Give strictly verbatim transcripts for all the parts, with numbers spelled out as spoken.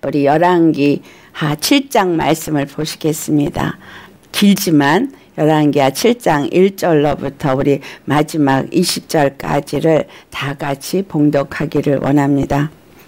우리 열왕기하 칠 장 말씀을 보시겠습니다. 길지만 열왕기하 칠 장 일 절로부터 우리 마지막 이십 절까지를 다 같이 봉독하기를 원합니다.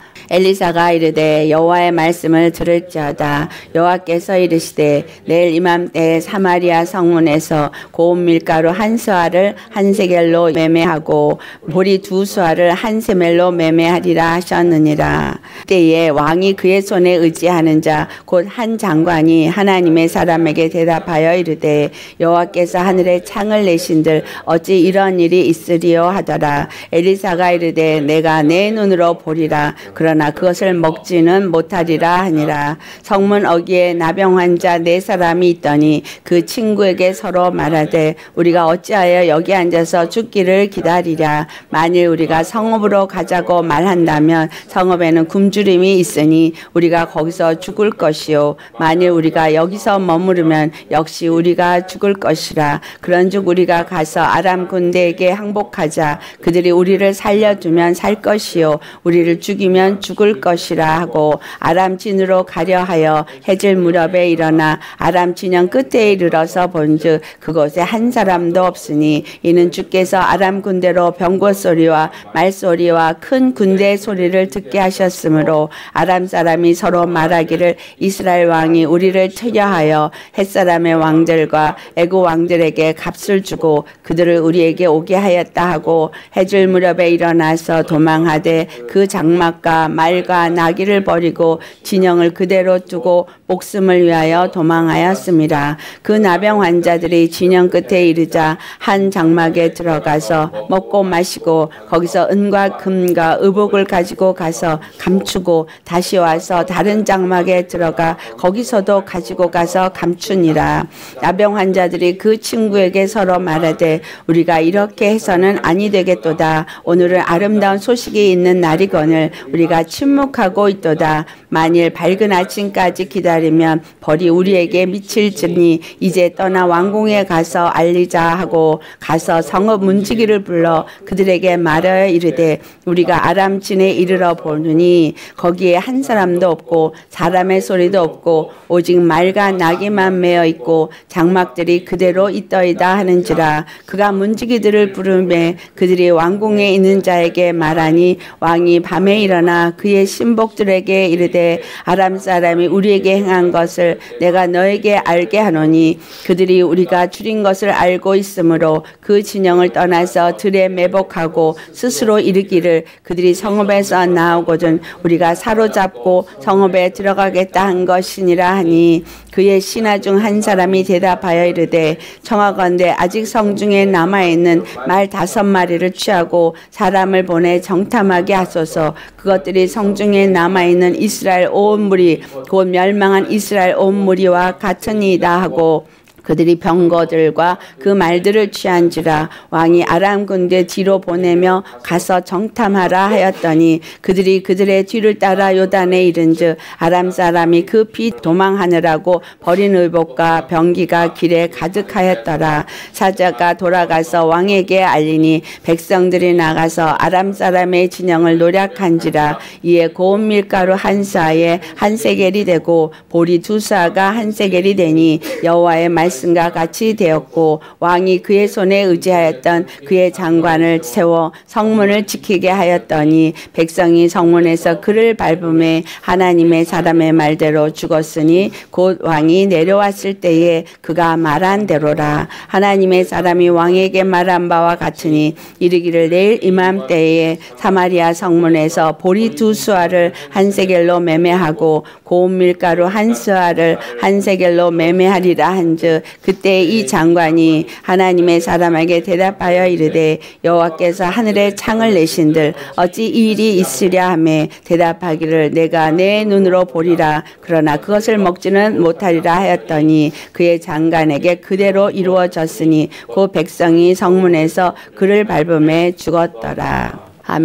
엘리사가 이르되 여호와의 말씀을 들을지어다. 여호와께서 이르시되 내일 이맘때에 사마리아 성문에서 고운 밀가루 한 수아를 한 세겔로 매매하고 보리 두 수아를 한 세멜로 매매하리라 하셨느니라. 그때에 왕이 그의 손에 의지하는 자 곧 한 장관이 하나님의 사람에게 대답하여 이르되 여호와께서 하늘에 창을 내신들 어찌 이런 일이 있으리요 하더라. 엘리사가 이르되 내가 내 눈으로 보리라. 그러나 그러나 그것을 먹지는 못하리라 하니라. 성문 어귀에 나병 환자 네 사람이 있더니 그 친구에게 서로 말하되 우리가 어찌하여 여기 앉아서 죽기를 기다리랴. 만일 우리가 성읍으로 가자고 말한다면 성읍에는 굶주림이 있으니 우리가 거기서 죽을 것이요 만일 우리가 여기서 머무르면 역시 우리가 죽을 것이라. 그런즉 우리가 가서 아람 군대에게 항복하자. 그들이 우리를 살려두면 살 것이요 우리를 죽이면 죽을 것이라 하고 아람 진으로 가려 하여 해질 무렵에 일어나 아람 진영 끝에 이르러서 본즉 그곳에 한 사람도 없으니 이는 주께서 아람 군대로 병거 소리와 말소리와 큰 군대 소리를 듣게 하셨으므로 아람 사람이 서로 말하기를 이스라엘 왕이 우리를 트여하여 햇사람의 왕들과 애국 왕들에게 값을 주고 그들을 우리에게 오게 하였다 하고 해질 무렵에 일어나서 도망하되 그 장막과 말과 나귀를 버리고 진영을 그대로 두고 목숨을 위하여 도망하였습니다. 그 나병 환자들이 진영 끝에 이르자 한 장막에 들어가서 먹고 마시고 거기서 은과 금과 의복을 가지고 가서 감추고 다시 와서 다른 장막에 들어가 거기서도 가지고 가서 감추니라. 나병 환자들이 그 친구에게 서로 말하되 우리가 이렇게 해서는 아니 되겠도다. 오늘은 아름다운 소식이 있는 날이거늘 우리가 침묵하고 있도다. 만일 밝은 아침까지 기다리면 벌이 우리에게 미칠지니 이제 떠나 왕궁에 가서 알리자 하고 가서 성읍 문지기를 불러 그들에게 말하여 이르되 우리가 아람 진에 이르러 보느니 거기에 한 사람도 없고 사람의 소리도 없고 오직 말과 나귀만 매어 있고 장막들이 그대로 있더이다 하는지라. 그가 문지기들을 부르매 그들이 왕궁에 있는 자에게 말하니 왕이 밤에 일어나 그의 신복들에게 이르되 아람 사람이 우리에게 행한 것을 내가 너에게 알게 하노니 그들이 우리가 줄인 것을 알고 있으므로 그 진영을 떠나서 들에 매복하고 스스로 이르기를 그들이 성읍에서 나오거든 우리가 사로잡고 성읍에 들어가겠다 한 것이니라 하니 그의 신하 중 한 사람이 대답하여 이르되 청하건대 아직 성중에 남아있는 말 다섯 마리를 취하고 사람을 보내 정탐하게 하소서. 그것들이 성중에 남아있는 이스라엘 온 무리 곧 멸망한 이스라엘 온 무리와 같으니이다 하고 그들이 병거들과 그 말들을 취한지라. 왕이 아람 군대 뒤로 보내며 가서 정탐하라 하였더니 그들이 그들의 뒤를 따라 요단에 이른즉 아람 사람이 급히 도망하느라고 버린 의복과 병기가 길에 가득하였더라. 사자가 돌아가서 왕에게 알리니 백성들이 나가서 아람 사람의 진영을 노략한지라. 이에 고운 밀가루 한 사에 한 세겔이 되고 보리 두 사가 한 세겔이 되니 여호와의 말씀 말씀과 같이 되었고 왕이 그의 손에 의지하였던 그의 장관을 세워 성문을 지키게 하였더니 백성이 성문에서 그를 밟음에 하나님의 사람의 말대로 죽었으니 곧 왕이 내려왔을 때에 그가 말한 대로라. 하나님의 사람이 왕에게 말한 바와 같으니 이르기를 내일 이맘때에 사마리아 성문에서 보리 두 수아를 한 세겔로 매매하고 고운 밀가루 한 수아를 한 세겔로 매매하리라 한즉 그때 이 장관이 하나님의 사람에게 대답하여 이르되 여호와께서 하늘에 창을 내신들 어찌 이 일이 있으랴 하매 대답하기를 내가 내 눈으로 보리라. 그러나 그것을 먹지는 못하리라 하였더니 그의 장관에게 그대로 이루어졌으니 그 백성이 성문에서 그를 밟음에 죽었더라.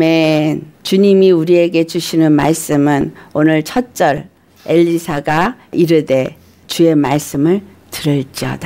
아멘. 주님이 우리에게 주시는 말씀은 오늘 첫 절 엘리사가 이르되 주의 말씀을 들을지어다.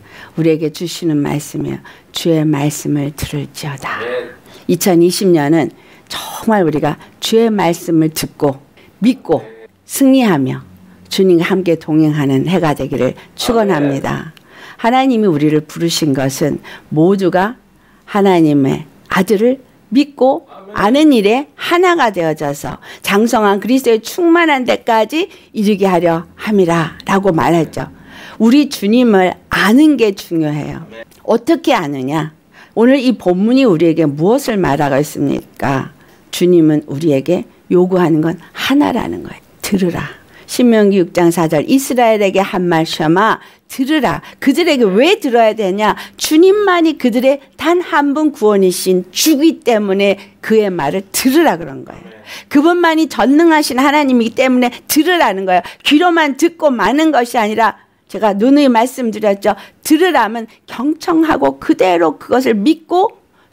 우리에게 주시는 말씀이요. 주의 말씀을 들을지어다. 이천이십 년은 정말 우리가 주의 말씀을 듣고 믿고 승리하며 주님과 함께 동행하는 해가 되기를 축원합니다. 하나님이 우리를 부르신 것은 모두가 하나님의 아들을 믿고 아는 일에 하나가 되어져서 장성한 그리스도의 충만한 데까지 이르게 하려 함이라 라고 말했죠. 우리 주님을 아는 게 중요해요. 어떻게 아느냐? 오늘 이 본문이 우리에게 무엇을 말하고 있습니까? 주님은 우리에게 요구하는 건 하나라는 거예요. 들으라. 신명기 육 장 사 절 이스라엘에게 한 말 셔마 들으라. 그들에게 왜 들어야 되냐? 주님만이 그들의 단 한 분 구원이신 주기 때문에 그의 말을 들으라 그런 거예요. 그분만이 전능하신 하나님이기 때문에 들으라는 거예요. 귀로만 듣고 마는 것이 아니라 제가 누누이 말씀드렸죠. 들으라면 경청하고 그대로 그것을 믿고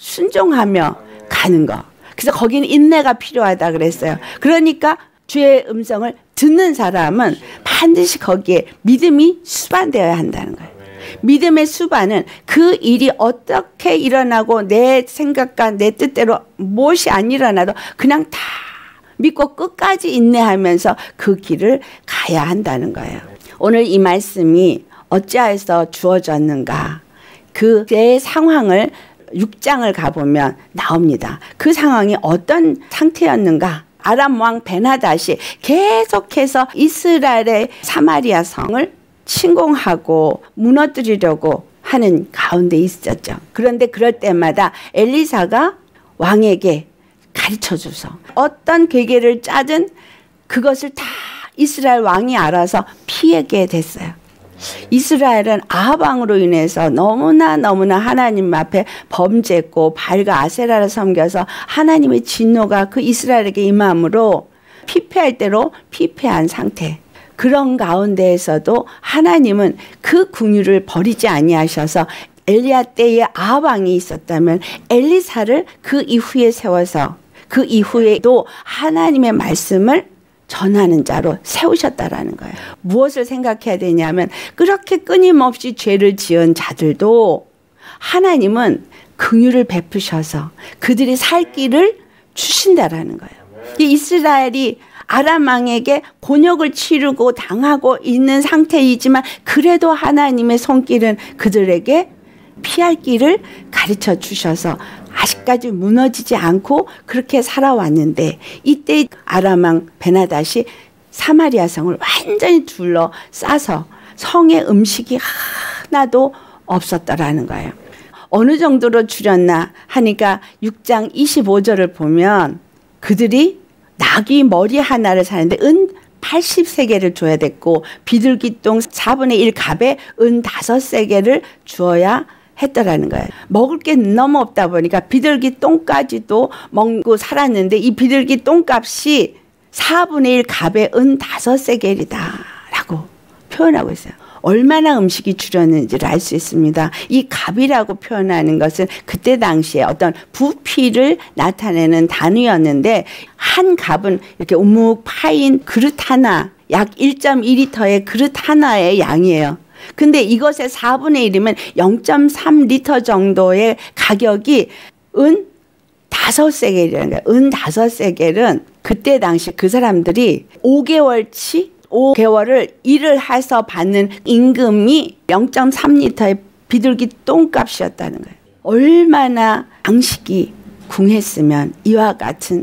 순종하며 가는 거. 그래서 거기는 인내가 필요하다 그랬어요. 그러니까 주의 음성을 듣는 사람은 반드시 거기에 믿음이 수반되어야 한다는 거예요. 믿음의 수반은 그 일이 어떻게 일어나고 내 생각과 내 뜻대로 무엇이 안 일어나도 그냥 다 믿고 끝까지 인내하면서 그 길을 가야 한다는 거예요. 오늘 이 말씀이 어찌하여서 주어졌는가? 그의 상황을 육 장을 가보면 나옵니다. 그 상황이 어떤 상태였는가? 아람 왕 베나닷이 계속해서 이스라엘의 사마리아 성을 침공하고 무너뜨리려고 하는 가운데 있었죠. 그런데 그럴 때마다 엘리사가 왕에게 가르쳐줘서 어떤 계계를 짜든 그것을 다 이스라엘 왕이 알아서 피하게 됐어요. 이스라엘은 아합 왕으로 인해서 너무나 너무나 하나님 앞에 범죄했고 발과 아세라를 섬겨서 하나님의 진노가 그 이스라엘에게 임함으로 피폐할 대로 피폐한 상태. 그런 가운데에서도 하나님은 그 궁유를 버리지 아니하셔서 엘리야 때에 아합 왕이 있었다면 엘리사를 그 이후에 세워서 그 이후에도 하나님의 말씀을 전하는 자로 세우셨다라는 거예요. 무엇을 생각해야 되냐면 그렇게 끊임없이 죄를 지은 자들도 하나님은 긍휼을 베푸셔서 그들이 살 길을 주신다라는 거예요. 이 이스라엘이 아람 왕에게 곤욕을 치르고 당하고 있는 상태이지만 그래도 하나님의 손길은 그들에게 피할 길을 가르쳐 주셔서 아직까지 무너지지 않고 그렇게 살아왔는데 이때 아람 왕 베나닷이 사마리아 성을 완전히 둘러싸서 성에 음식이 하나도 없었더라는 거예요. 어느 정도로 줄였나 하니까 육 장 이십오 절을 보면 그들이 나귀 머리 하나를 사는데 은 팔십 세겔을 줘야 됐고 비둘기똥 사분의 일 값에 은 다섯 세겔을 주어야 했더라는 거예요. 먹을 게 너무 없다 보니까 비둘기 똥까지도 먹고 살았는데 이 비둘기 똥값이 사분의 일 값에 은 다섯 세겔이다 라고 표현하고 있어요. 얼마나 음식이 줄였는지를 알 수 있습니다. 이 값이라고 표현하는 것은 그때 당시에 어떤 부피를 나타내는 단위였는데 한 값은 이렇게 우묵 파인 그릇 하나 약 일 점 이 리터의 그릇 하나의 양이에요. 근데 이것의 사분의 일이면 영 점 삼 리터 정도의 가격이 은 다섯 세겔이라는 거예요. 은 다섯 세겔은 그때 당시 그 사람들이 오 개월치 오 개월을 일을 해서 받는 임금이 영 점 삼 리터의 비둘기 똥값이었다는 거예요. 얼마나 양식이 궁했으면 이와 같은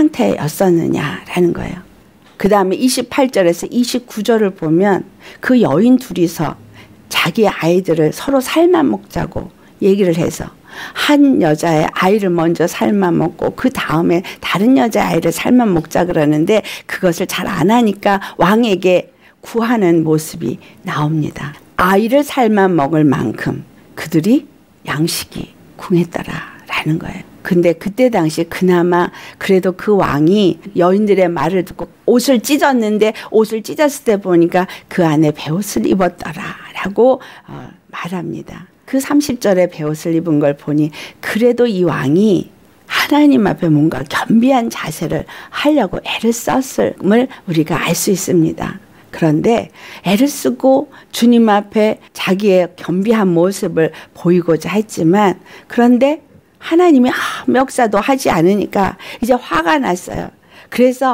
상태였었느냐라는 거예요. 그 다음에 이십팔 절에서 이십구 절을 보면 그 여인 둘이서 자기 아이들을 서로 삶아 먹자고 얘기를 해서 한 여자의 아이를 먼저 삶아 먹고 그 다음에 다른 여자의 아이를 삶아 먹자 그러는데 그것을 잘 안 하니까 왕에게 구하는 모습이 나옵니다. 아이를 삶아 먹을 만큼 그들이 양식이 궁했더라라는 거예요. 근데 그때 당시 그나마 그래도 그 왕이 여인들의 말을 듣고 옷을 찢었는데 옷을 찢었을 때 보니까 그 안에 베옷을 입었더라라고 어, 말합니다. 그 삼십 절에 베옷을 입은 걸 보니 그래도 이 왕이 하나님 앞에 뭔가 겸비한 자세를 하려고 애를 썼음을 우리가 알 수 있습니다. 그런데 애를 쓰고 주님 앞에 자기의 겸비한 모습을 보이고자 했지만 그런데 하나님이 아, 멱사도 하지 않으니까 이제 화가 났어요. 그래서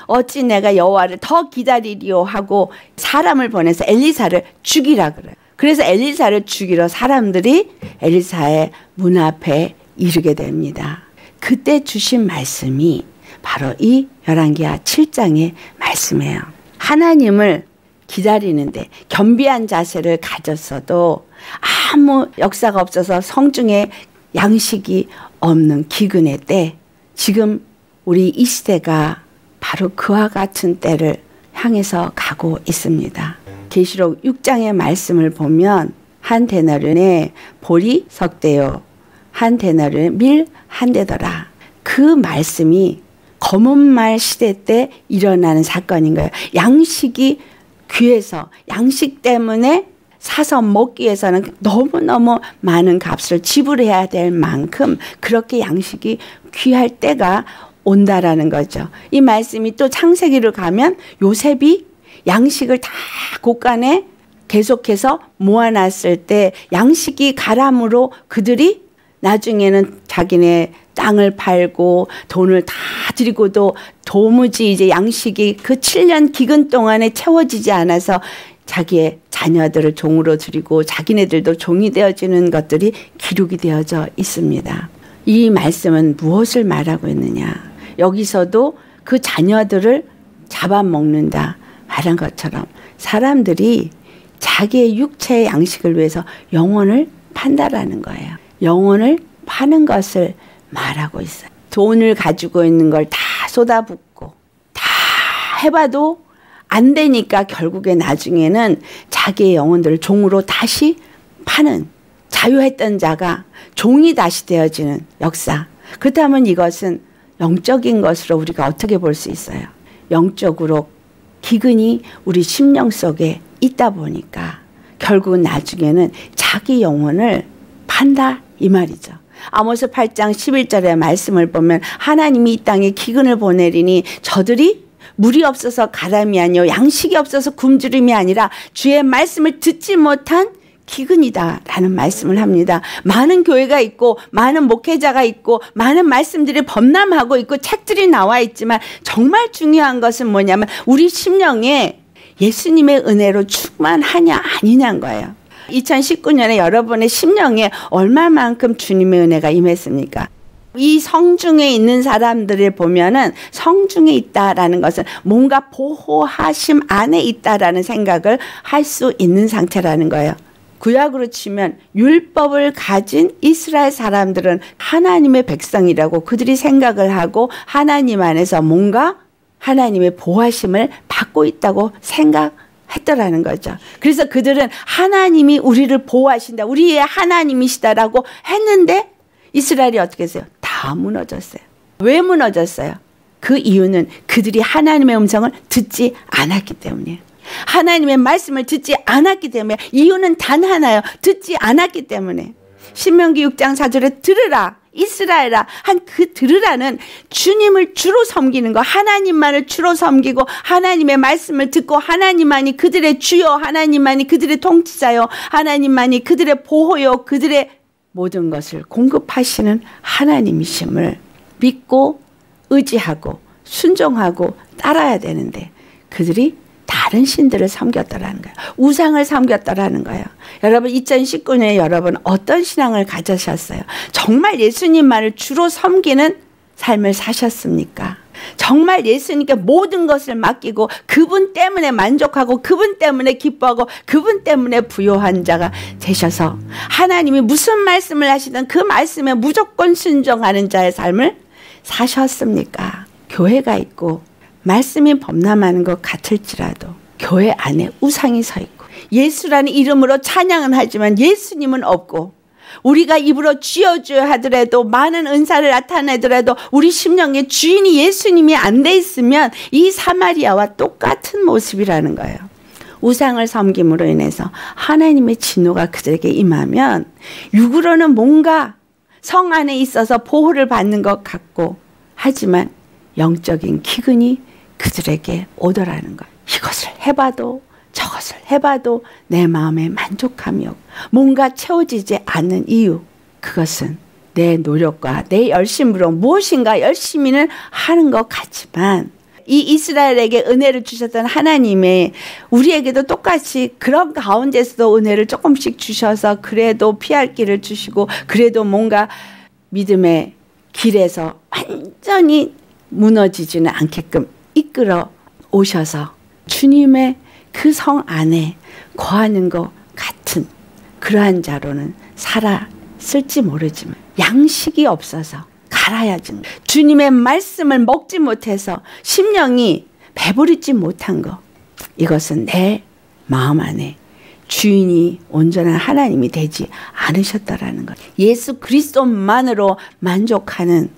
어찌 내가 여호와를 더 기다리리요 하고 사람을 보내서 엘리사를 죽이라 그래요. 그래서 엘리사를 죽이러 사람들이 엘리사의 문 앞에 이르게 됩니다. 그때 주신 말씀이 바로 이 열왕기하 칠 장의 말씀이에요. 하나님을 기다리는데 겸비한 자세를 가졌어도 아무 역사가 없어서 성중에 양식이 없는 기근의 때, 지금 우리 이 시대가 바로 그와 같은 때를 향해서 가고 있습니다. 계시록 육 장의 말씀을 보면 한 데나리온에 보리 석 대요 한 데나리온에 밀 한 대더라. 그 말씀이 검은 말 시대 때 일어나는 사건인 거예요. 양식이 귀해서, 양식 때문에 사서 먹기 위해서는 너무너무 많은 값을 지불해야 될 만큼 그렇게 양식이 귀할 때가 온다라는 거죠. 이 말씀이 또 창세기로 가면 요셉이 양식을 다 곳간에 계속해서 모아놨을 때 양식이 가람으로 그들이 나중에는 자기네 땅을 팔고 돈을 다 드리고도 도무지 이제 양식이 그 칠 년 기근 동안에 채워지지 않아서 자기의 자녀들을 종으로 드리고 자기네들도 종이 되어지는 것들이 기록이 되어져 있습니다. 이 말씀은 무엇을 말하고 있느냐. 여기서도 그 자녀들을 잡아먹는다 말한 것처럼 사람들이 자기의 육체의 양식을 위해서 영혼을 판다라는 거예요. 영혼을 파는 것을 말하고 있어요. 돈을 가지고 있는 걸 다 쏟아붓고 다 해봐도 안 되니까 결국에 나중에는 자기의 영혼들을 종으로 다시 파는, 자유했던 자가 종이 다시 되어지는 역사. 그렇다면 이것은 영적인 것으로 우리가 어떻게 볼 수 있어요? 영적으로 기근이 우리 심령 속에 있다 보니까 결국은 나중에는 자기 영혼을 판다 이 말이죠. 아모스 팔 장 십일 절의 말씀을 보면 하나님이 이 땅에 기근을 보내리니 저들이 물이 없어서 가람이 아니요 양식이 없어서 굶주림이 아니라 주의 말씀을 듣지 못한 기근이다 라는 말씀을 합니다. 많은 교회가 있고 많은 목회자가 있고 많은 말씀들이 범람하고 있고 책들이 나와 있지만 정말 중요한 것은 뭐냐면 우리 심령에 예수님의 은혜로 충만하냐 아니냐인 거예요. 이천십구 년에 여러분의 심령에 얼마만큼 주님의 은혜가 임했습니까? 이 성중에 있는 사람들을 보면은 성중에 있다라는 것은 뭔가 보호하심 안에 있다라는 생각을 할 수 있는 상태라는 거예요. 구약으로 치면 율법을 가진 이스라엘 사람들은 하나님의 백성이라고 그들이 생각을 하고 하나님 안에서 뭔가 하나님의 보호하심을 받고 있다고 생각했더라는 거죠. 그래서 그들은 하나님이 우리를 보호하신다, 우리의 하나님이시다라고 했는데 이스라엘이 어떻게 했어요? 다 무너졌어요. 왜 무너졌어요? 그 이유는 그들이 하나님의 음성을 듣지 않았기 때문이에요. 하나님의 말씀을 듣지 않았기 때문에. 이유는 단 하나예요. 듣지 않았기 때문에. 신명기 육 장 사 절에 들으라 이스라엘아 한 그 들으라는 주님을 주로 섬기는 거, 하나님만을 주로 섬기고 하나님의 말씀을 듣고 하나님만이 그들의 주요, 하나님만이 그들의 통치자요, 하나님만이 그들의 보호요, 그들의 모든 것을 공급하시는 하나님이심을 믿고 의지하고 순종하고 따라야 되는데 그들이 다른 신들을 섬겼더라는 거예요. 우상을 섬겼더라는 거예요. 여러분 이천십구 년에 여러분 어떤 신앙을 가지셨어요? 정말 예수님만을 주로 섬기는 삶을 사셨습니까? 정말 예수님께 모든 것을 맡기고 그분 때문에 만족하고 그분 때문에 기뻐하고 그분 때문에 부요한 자가 되셔서 하나님이 무슨 말씀을 하시든 그 말씀에 무조건 순종하는 자의 삶을 사셨습니까? 교회가 있고 말씀이 범람하는 것 같을지라도 교회 안에 우상이 서 있고 예수라는 이름으로 찬양은 하지만 예수님은 없고 우리가 입으로 쥐어줘야 하더라도 많은 은사를 나타내더라도 우리 심령에 주인이 예수님이 안 돼 있으면 이 사마리아와 똑같은 모습이라는 거예요. 우상을 섬김으로 인해서 하나님의 진노가 그들에게 임하면 육으로는 뭔가 성 안에 있어서 보호를 받는 것 같고 하지만 영적인 기근이 그들에게 오더라는 거예요. 이것을 해봐도 저것을 해봐도 내 마음에 만족함이 없고 뭔가 채워지지 않는 이유, 그것은 내 노력과 내 열심으로 무엇인가 열심히는 하는 것 같지만 이 이스라엘에게 은혜를 주셨던 하나님의 우리에게도 똑같이 그런 가운데서도 은혜를 조금씩 주셔서 그래도 피할 길을 주시고 그래도 뭔가 믿음의 길에서 완전히 무너지지는 않게끔 이끌어 오셔서 주님의 그 성 안에 거하는 것 같은 그러한 자로는 살았을지 모르지만 양식이 없어서 갈아야지. 주님의 말씀을 먹지 못해서 심령이 배부르지 못한 것. 이것은 내 마음 안에 주인이 온전한 하나님이 되지 않으셨다라는 것. 예수 그리스도만으로 만족하는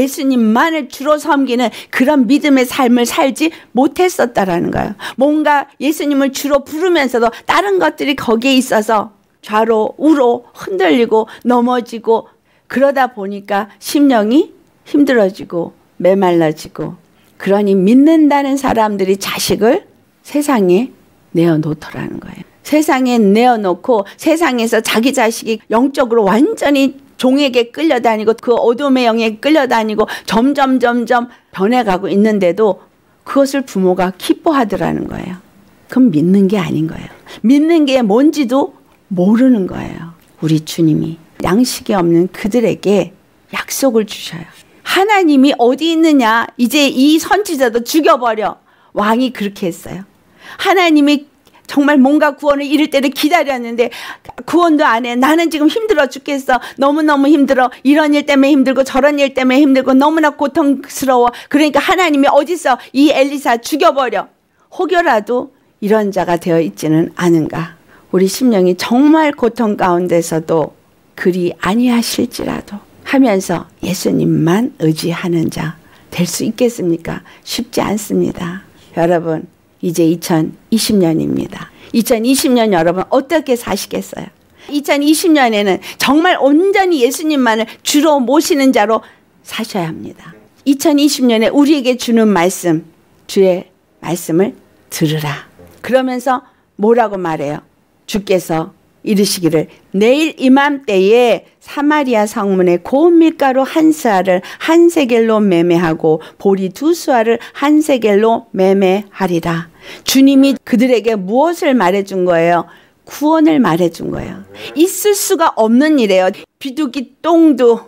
예수님만을 주로 섬기는 그런 믿음의 삶을 살지 못했었다라는 거예요. 뭔가 예수님을 주로 부르면서도 다른 것들이 거기에 있어서 좌로 우로 흔들리고 넘어지고 그러다 보니까 심령이 힘들어지고 메말라지고 그러니 믿는다는 사람들이 자식을 세상에 내어놓더라는 거예요. 세상에 내어놓고 세상에서 자기 자식이 영적으로 완전히 종에게 끌려다니고 그 어둠의 영에 끌려다니고 점점 점점 변해가고 있는데도 그것을 부모가 기뻐하더라는 거예요. 그럼 믿는 게 아닌 거예요. 믿는 게 뭔지도 모르는 거예요. 우리 주님이 양식이 없는 그들에게 약속을 주셔요. 하나님이 어디 있느냐? 이제 이 선지자도 죽여버려. 왕이 그렇게 했어요. 하나님이 정말 뭔가 구원을 이룰 때를 기다렸는데 구원도 안 해. 나는 지금 힘들어 죽겠어. 너무너무 힘들어. 이런 일 때문에 힘들고 저런 일 때문에 힘들고 너무나 고통스러워. 그러니까 하나님이 어디서 이 엘리사 죽여버려. 혹여라도 이런 자가 되어 있지는 않은가. 우리 심령이 정말 고통 가운데서도 그리 아니하실지라도 하면서 예수님만 의지하는 자 될 수 있겠습니까? 쉽지 않습니다. 여러분 이제 이천이십 년입니다. 이천이십 년 여러분 어떻게 사시겠어요? 이천이십 년에는 정말 온전히 예수님만을 주로 모시는 자로 사셔야 합니다. 이천이십 년에 우리에게 주는 말씀, 주의 말씀을 들으라. 그러면서 뭐라고 말해요? 주께서 이르시기를 내일 이맘때에 사마리아 성문에 고운 밀가루 한 스아를 한 세겔로 매매하고 보리 두 수아를 한 세겔로 매매하리라. 주님이 그들에게 무엇을 말해준 거예요? 구원을 말해준 거예요. 있을 수가 없는 일이에요. 비둘기 똥도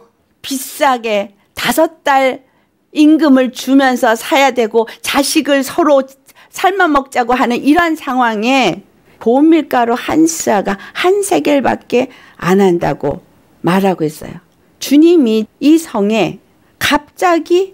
비싸게 다섯 달 임금을 주면서 사야 되고 자식을 서로 삶아 먹자고 하는 이런 상황에 고운 밀가루 한 스아가 한 세겔밖에 안 한다고 말하고 있어요. 주님이 이 성에 갑자기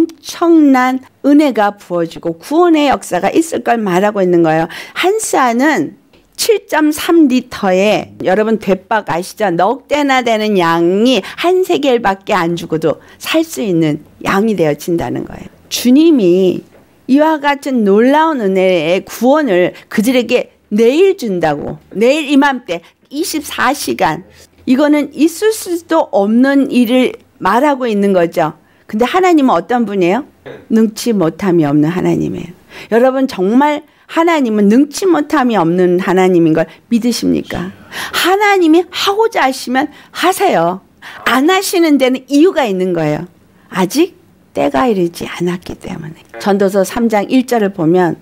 엄청난 은혜가 부어지고 구원의 역사가 있을 걸 말하고 있는 거예요. 한 스아는 칠 점 삼 리터에 여러분 대박 아시죠? 넉 대나 되는 양이 한 세겔밖에 안 주고도 살 수 있는 양이 되어진다는 거예요. 주님이 이와 같은 놀라운 은혜의 구원을 그들에게 내일 준다고. 내일 이맘때 이십사 시간. 이거는 있을 수도 없는 일을 말하고 있는 거죠. 근데 하나님은 어떤 분이에요? 능치 못함이 없는 하나님이에요. 여러분 정말 하나님은 능치 못함이 없는 하나님인 걸 믿으십니까? 하나님이 하고자 하시면 하세요. 안 하시는 데는 이유가 있는 거예요. 아직 때가 이르지 않았기 때문에. 전도서 삼 장 일 절을 보면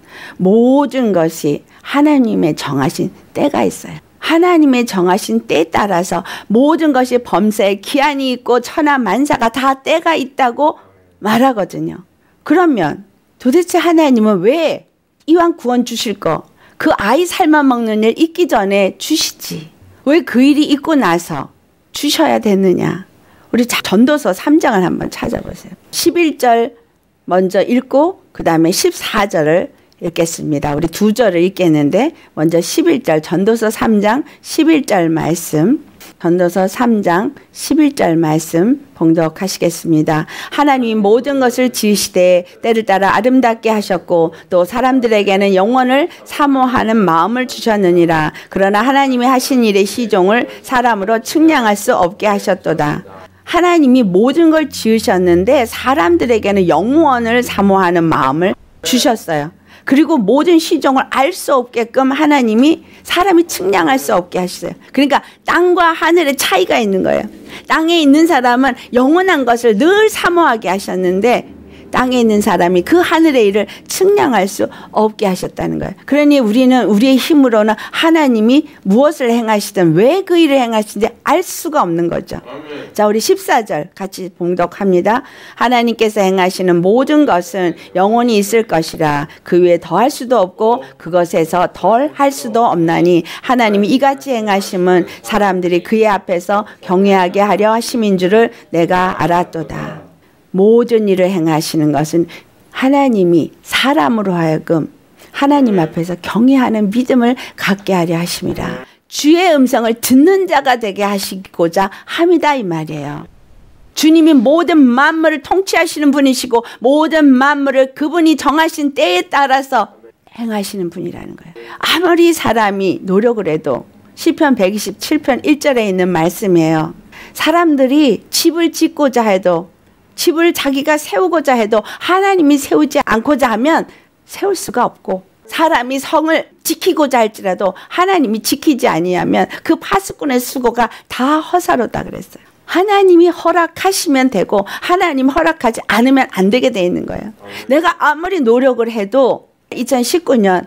모든 것이 하나님의 정하신 때가 있어요. 하나님의 정하신 때에 따라서 모든 것이 범사에 기한이 있고 천하 만사가 다 때가 있다고 말하거든요. 그러면 도대체 하나님은 왜 이왕 구원 주실 거 그 아이 삶아 먹는 일 있기 전에 주시지. 왜 그 일이 있고 나서 주셔야 되느냐. 우리 전도서 삼 장을 한번 찾아보세요. 십일 절 먼저 읽고 그 다음에 십사 절을 읽겠습니다. 우리 두 절을 읽겠는데 먼저 십일 절 전도서 삼 장 십일 절 말씀 전도서 삼 장 십일 절 말씀 봉독하시겠습니다. 하나님이 모든 것을 지으시되 때를 따라 아름답게 하셨고 또 사람들에게는 영원을 사모하는 마음을 주셨느니라. 그러나 하나님이 하신 일의 시종을 사람으로 측량할 수 없게 하셨도다. 하나님이 모든 걸 지으셨는데 사람들에게는 영원을 사모하는 마음을 주셨어요. 그리고 모든 시종을 알 수 없게끔 하나님이 사람이 측량할 수 없게 하셨어요. 그러니까 땅과 하늘의 차이가 있는 거예요. 땅에 있는 사람은 영원한 것을 늘 사모하게 하셨는데 땅에 있는 사람이 그 하늘의 일을 측량할 수 없게 하셨다는 거예요. 그러니 우리는 우리의 힘으로는 하나님이 무엇을 행하시든 왜 그 일을 행하시는지 알 수가 없는 거죠. 아멘. 자, 우리 십사 절 같이 봉독합니다. 하나님께서 행하시는 모든 것은 영원히 있을 것이라 그 위에 더할 수도 없고 그것에서 덜 할 수도 없나니 하나님이 이같이 행하심은 사람들이 그의 앞에서 경외하게 하려 하심인 줄을 내가 알았도다. 모든 일을 행하시는 것은 하나님이 사람으로 하여금 하나님 앞에서 경외하는 믿음을 갖게 하려 하심이라. 주의 음성을 듣는 자가 되게 하시고자 함이다 이 말이에요. 주님이 모든 만물을 통치하시는 분이시고 모든 만물을 그분이 정하신 때에 따라서 행하시는 분이라는 거예요. 아무리 사람이 노력을 해도 시편 백이십칠 편 일 절에 있는 말씀이에요. 사람들이 집을 짓고자 해도 집을 자기가 세우고자 해도 하나님이 세우지 않고자 하면 세울 수가 없고 사람이 성을 지키고자 할지라도 하나님이 지키지 아니하면 그 파수꾼의 수고가 다 허사로다 그랬어요. 하나님이 허락하시면 되고 하나님 허락하지 않으면 안 되게 돼 있는 거예요. 내가 아무리 노력을 해도 이천십구 년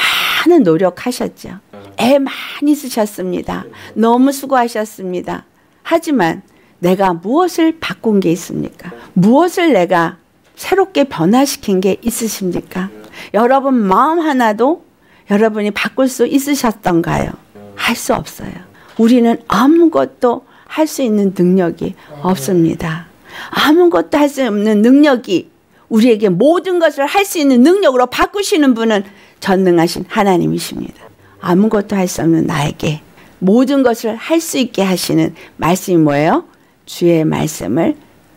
많은 노력하셨죠. 애 많이 쓰셨습니다. 너무 수고하셨습니다. 하지만 내가 무엇을 바꾼 게 있습니까? 무엇을 내가 새롭게 변화시킨 게 있으십니까? 여러분 마음 하나도 여러분이 바꿀 수 있으셨던가요? 할 수 없어요. 우리는 아무것도 할 수 있는 능력이 없습니다. 아무것도 할 수 없는 능력이 우리에게 모든 것을 할 수 있는 능력으로 바꾸시는 분은 전능하신 하나님이십니다. 아무것도 할 수 없는 나에게 모든 것을 할 수 있게 하시는 말씀이 뭐예요? 주의 말씀을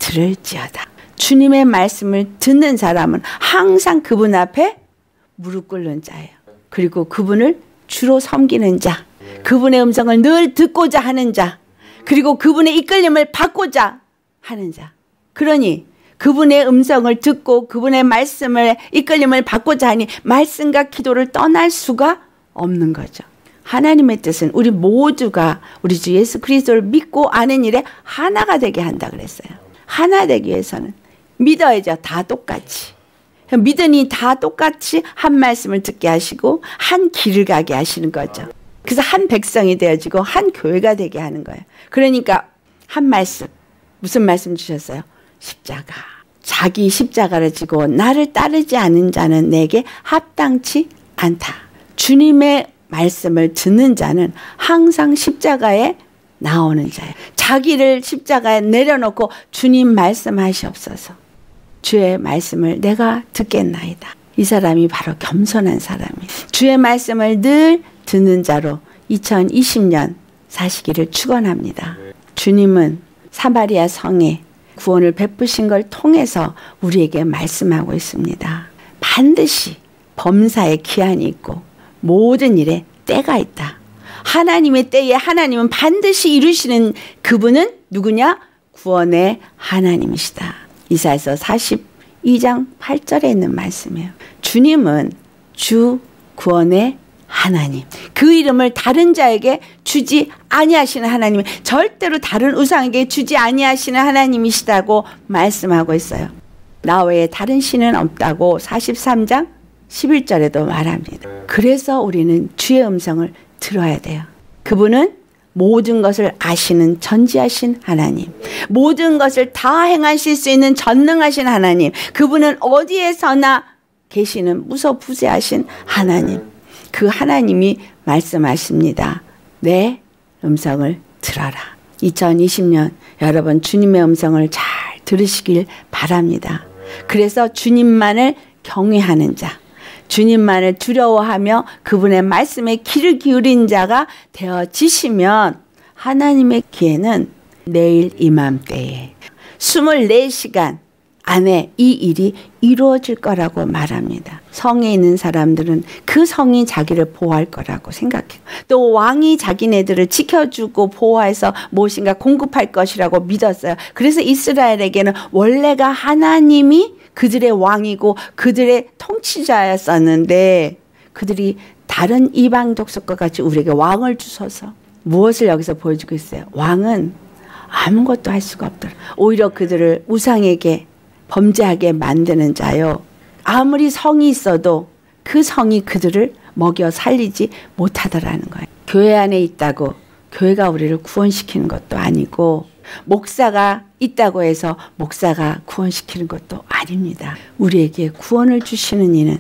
들을지어다. 주님의 말씀을 듣는 사람은 항상 그분 앞에 무릎 꿇는 자예요. 그리고 그분을 주로 섬기는 자, 그분의 음성을 늘 듣고자 하는 자, 그리고 그분의 이끌림을 받고자 하는 자. 그러니 그분의 음성을 듣고 그분의 말씀을 이끌림을 받고자 하니 말씀과 기도를 떠날 수가 없는 거죠. 하나님의 뜻은 우리 모두가 우리 주 예수 그리스도를 믿고 아는 일에 하나가 되게 한다 그랬어요. 하나 되기 위해서는 믿어야죠. 다 똑같이. 믿으니 다 똑같이 한 말씀을 듣게 하시고 한 길을 가게 하시는 거죠. 그래서 한 백성이 되어지고 한 교회가 되게 하는 거예요. 그러니까 한 말씀. 무슨 말씀 주셨어요? 십자가. 자기 십자가를 지고 나를 따르지 않은 자는 내게 합당치 않다. 주님의 말씀을 듣는 자는 항상 십자가에 나오는 자예요. 자기를 십자가에 내려놓고 주님 말씀하시옵소서. 주의 말씀을 내가 듣겠나이다. 이 사람이 바로 겸손한 사람이에요. 주의 말씀을 늘 듣는 자로 이천이십 년 사시기를 축원합니다. 주님은 사마리아 성에 구원을 베푸신 걸 통해서 우리에게 말씀하고 있습니다. 반드시 범사에 기한이 있고 모든 일에 때가 있다. 하나님의 때에 하나님은 반드시 이루시는 그분은 누구냐? 구원의 하나님이시다. 이사야서 사십이 장 팔 절에 있는 말씀이에요. 주님은 주 구원의 하나님. 그 이름을 다른 자에게 주지 아니하시는 하나님. 절대로 다른 우상에게 주지 아니하시는 하나님이시다고 말씀하고 있어요. 나 외에 다른 신은 없다고 사십삼 장 십일 절에도 말합니다. 그래서 우리는 주의 음성을 들어야 돼요. 그분은 모든 것을 아시는 전지하신 하나님, 모든 것을 다 행하실 수 있는 전능하신 하나님, 그분은 어디에서나 계시는 무소부재하신 하나님. 그 하나님이 말씀하십니다. 내 음성을 들어라. 이천이십 년 여러분 주님의 음성을 잘 들으시길 바랍니다. 그래서 주님만을 경외하는 자, 주님만을 두려워하며 그분의 말씀에 귀를 기울인 자가 되어지시면 하나님의 기회는 내일 이맘때에 이십사 시간 안에 이 일이 이루어질 거라고 말합니다. 성에 있는 사람들은 그 성이 자기를 보호할 거라고 생각해요. 또 왕이 자기네들을 지켜주고 보호해서 무엇인가 공급할 것이라고 믿었어요. 그래서 이스라엘에게는 원래가 하나님이 그들의 왕이고 그들의 통치자였었는데 그들이 다른 이방 족속과 같이 우리에게 왕을 주셔서 무엇을 여기서 보여주고 있어요? 왕은 아무것도 할 수가 없더라. 오히려 그들을 우상에게 범죄하게 만드는 자요. 아무리 성이 있어도 그 성이 그들을 먹여 살리지 못하더라는 거예요. 교회 안에 있다고 교회가 우리를 구원시키는 것도 아니고, 목사가 있다고 해서 목사가 구원시키는 것도 아닙니다. 우리에게 구원을 주시는 이는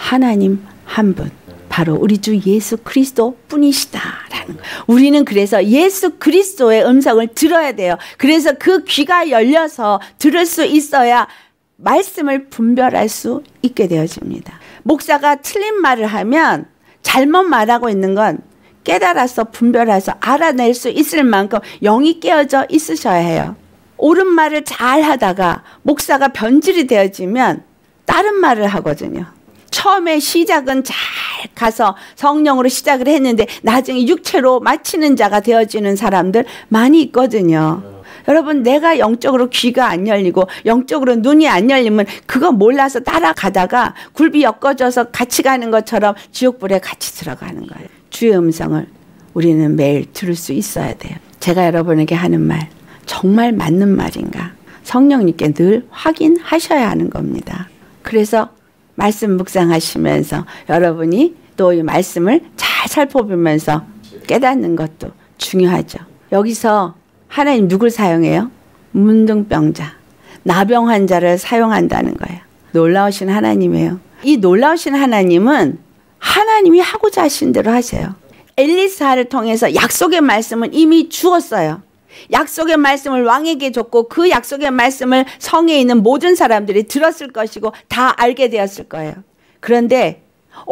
하나님 한 분, 바로 우리 주 예수 그리스도 뿐이시다라는 거예요. 우리는 그래서 예수 그리스도의 음성을 들어야 돼요. 그래서 그 귀가 열려서 들을 수 있어야 말씀을 분별할 수 있게 되어집니다. 목사가 틀린 말을 하면 잘못 말하고 있는 건 깨달아서 분별해서 알아낼 수 있을 만큼 영이 깨어져 있으셔야 해요. 옳은 말을 잘 하다가 목사가 변질이 되어지면 다른 말을 하거든요. 처음에 시작은 잘 가서 성령으로 시작을 했는데 나중에 육체로 마치는 자가 되어지는 사람들 많이 있거든요. 여러분, 내가 영적으로 귀가 안 열리고 영적으로 눈이 안 열리면 그거 몰라서 따라가다가 굴비 엮어져서 같이 가는 것처럼 지옥불에 같이 들어가는 거예요. 주의 음성을 우리는 매일 들을 수 있어야 돼요. 제가 여러분에게 하는 말 정말 맞는 말인가? 성령님께 늘 확인하셔야 하는 겁니다. 그래서 말씀 묵상하시면서 여러분이 또 이 말씀을 잘 살펴보면서 깨닫는 것도 중요하죠. 여기서 하나님 누굴 사용해요? 문둥병자, 나병 환자를 사용한다는 거예요. 놀라우신 하나님이에요. 이 놀라우신 하나님은 하나님이 하고자 하신 대로 하세요. 엘리사를 통해서 약속의 말씀은 이미 주었어요. 약속의 말씀을 왕에게 줬고 그 약속의 말씀을 성에 있는 모든 사람들이 들었을 것이고 다 알게 되었을 거예요. 그런데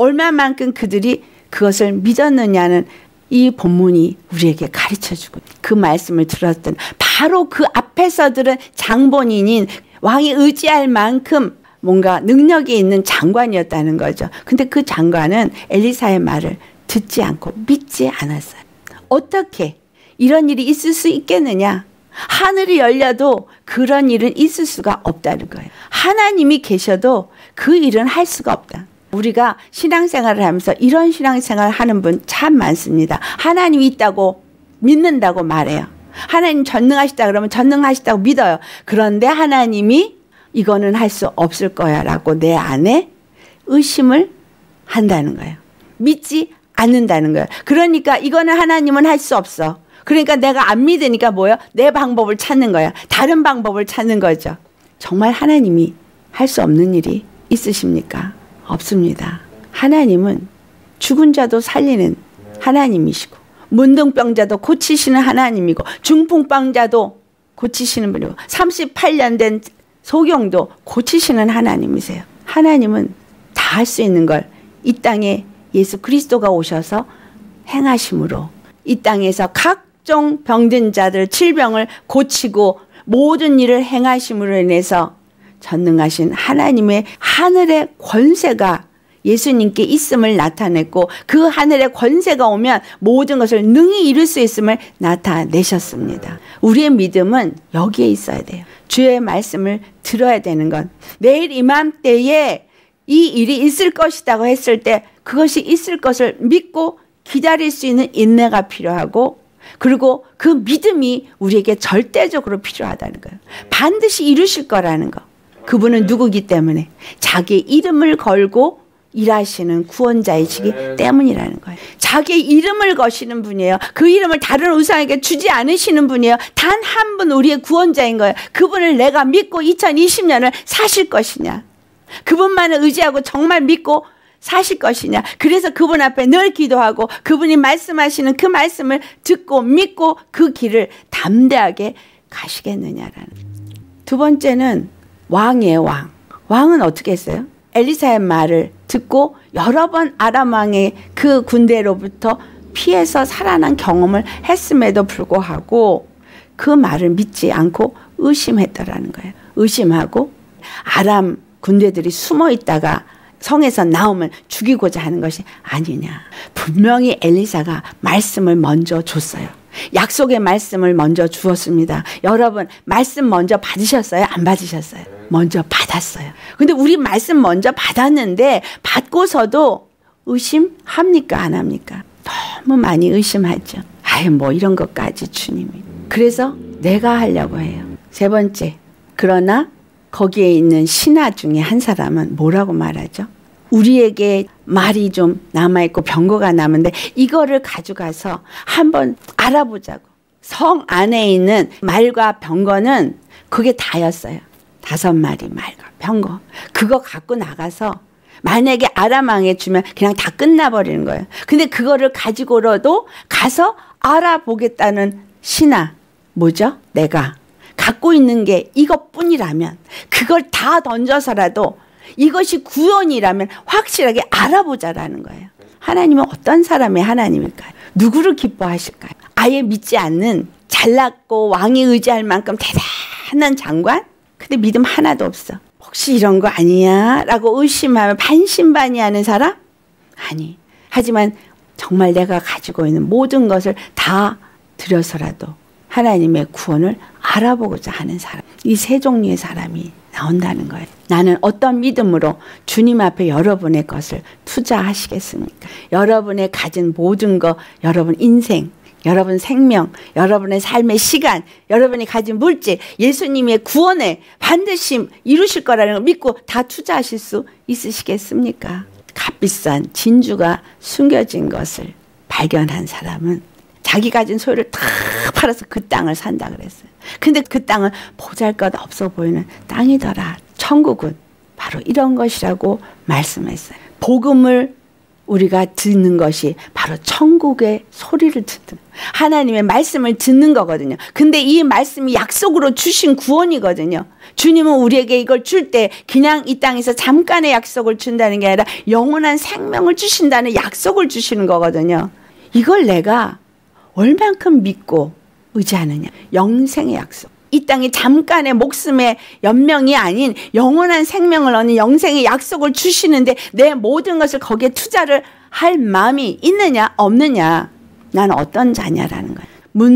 얼마만큼 그들이 그것을 믿었느냐는 이 본문이 우리에게 가르쳐주고, 그 말씀을 들었던 바로 그 앞에서들은 장본인인 왕이 의지할 만큼 뭔가 능력이 있는 장관이었다는 거죠. 근데 그 장관은 엘리사의 말을 듣지 않고 믿지 않았어요. 어떻게 이런 일이 있을 수 있겠느냐? 하늘이 열려도 그런 일은 있을 수가 없다는 거예요. 하나님이 계셔도 그 일은 할 수가 없다. 우리가 신앙생활을 하면서 이런 신앙생활을 하는 분 참 많습니다. 하나님이 있다고 믿는다고 말해요. 하나님 전능하시다 그러면 전능하시다고 믿어요. 그런데 하나님이 이거는 할 수 없을 거야 라고 내 안에 의심을 한다는 거예요. 믿지 않는다는 거예요. 그러니까 이거는 하나님은 할 수 없어. 그러니까 내가 안 믿으니까 뭐예요? 내 방법을 찾는 거야. 다른 방법을 찾는 거죠. 정말 하나님이 할 수 없는 일이 있으십니까? 없습니다. 하나님은 죽은 자도 살리는 하나님이시고, 문둥병자도 고치시는 하나님이고, 중풍병자도 고치시는 분이고, 삼십팔 년 된 소경도 고치시는 하나님이세요. 하나님은 다 할 수 있는 걸 이 땅에 예수 그리스도가 오셔서 행하심으로 이 땅에서 각종 병든 자들 질병을 고치고 모든 일을 행하심으로 인해서 전능하신 하나님의 하늘의 권세가 예수님께 있음을 나타냈고, 그 하늘의 권세가 오면 모든 것을 능히 이룰 수 있음을 나타내셨습니다. 우리의 믿음은 여기에 있어야 돼요. 주의 말씀을 들어야 되는 건, 내일 이맘때에 이 일이 있을 것이라고 했을 때 그것이 있을 것을 믿고 기다릴 수 있는 인내가 필요하고, 그리고 그 믿음이 우리에게 절대적으로 필요하다는 거예요. 반드시 이루실 거라는 거. 그분은 누구기 때문에? 자기 이름을 걸고 일하시는 구원자이시기 때문이라는 거예요. 자기 이름을 거시는 분이에요. 그 이름을 다른 우상에게 주지 않으시는 분이에요. 단 한 분 우리의 구원자인 거예요. 그분을 내가 믿고 이천이십 년을 사실 것이냐? 그분만을 의지하고 정말 믿고 사실 것이냐? 그래서 그분 앞에 늘 기도하고 그분이 말씀하시는 그 말씀을 듣고 믿고 그 길을 담대하게 가시겠느냐라는. 두 번째는 왕이에요. 왕. 왕은 어떻게 했어요? 엘리사의 말을 듣고 여러 번 아람 왕의 그 군대로부터 피해서 살아난 경험을 했음에도 불구하고 그 말을 믿지 않고 의심했더라는 거예요. 의심하고 아람 군대들이 숨어 있다가 성에서 나오면 죽이고자 하는 것이 아니냐. 분명히 엘리사가 말씀을 먼저 줬어요. 약속의 말씀을 먼저 주었습니다. 여러분, 말씀 먼저 받으셨어요? 안 받으셨어요? 먼저 받았어요. 근데 우리 말씀 먼저 받았는데 받고서도 의심합니까? 안 합니까? 너무 많이 의심하죠. 아유, 뭐 이런 것까지 주님이. 그래서 내가 하려고 해요. 세 번째, 그러나 거기에 있는 신하 중에 한 사람은 뭐라고 말하죠? 우리에게 말이 좀 남아있고 병거가 남은데 이거를 가져가서 한번 알아보자고. 성 안에 있는 말과 병거는 그게 다였어요. 다섯 마리 말과 병거. 그거 갖고 나가서 만약에 아람 왕에 주면 그냥 다 끝나버리는 거예요. 근데 그거를 가지고라도 가서 알아보겠다는 신하. 뭐죠? 내가 갖고 있는 게 이것뿐이라면 그걸 다 던져서라도 이것이 구원이라면 확실하게 알아보자라는 거예요. 하나님은 어떤 사람의 하나님일까요? 누구를 기뻐하실까요? 아예 믿지 않는 잘났고 왕이 의지할 만큼 대단한 장관? 근데 믿음 하나도 없어. 혹시 이런 거 아니야? 라고 의심하면 반신반의하는 사람? 아니. 하지만 정말 내가 가지고 있는 모든 것을 다 들여서라도 하나님의 구원을 알아보고자 하는 사람. 이 세 종류의 사람이 나온다는 거예요. 나는 어떤 믿음으로 주님 앞에 여러분의 것을 투자하시겠습니까? 여러분의 가진 모든 것, 여러분 인생, 여러분 생명, 여러분의 삶의 시간, 여러분이 가진 물질, 예수님의 구원에 반드시 이루실 거라는 걸 믿고 다 투자하실 수 있으시겠습니까? 값비싼 진주가 숨겨진 것을 발견한 사람은 자기 가진 소유를 다 팔아서 그 땅을 산다 그랬어요. 근데 그 땅은 보잘것없어 보이는 땅이더라. 천국은 바로 이런 것이라고 말씀했어요. 복음을 우리가 듣는 것이 바로 천국의 소리를 듣는, 하나님의 말씀을 듣는 거거든요. 근데 이 말씀이 약속으로 주신 구원이거든요. 주님은 우리에게 이걸 줄 때 그냥 이 땅에서 잠깐의 약속을 준다는 게 아니라 영원한 생명을 주신다는 약속을 주시는 거거든요. 이걸 내가 얼만큼 믿고 의지하느냐. 영생의 약속. 이 땅에 잠깐의 목숨의 연명이 아닌 영원한 생명을 얻는 영생의 약속을 주시는데 내 모든 것을 거기에 투자를 할 마음이 있느냐 없느냐. 나는 어떤 자냐라는 거예요.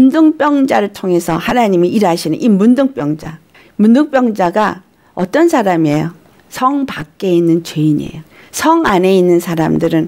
문둥병자를 통해서 하나님이 일하시는 이 문둥병자. 문둥병자가 어떤 사람이에요? 성 밖에 있는 죄인이에요. 성 안에 있는 사람들은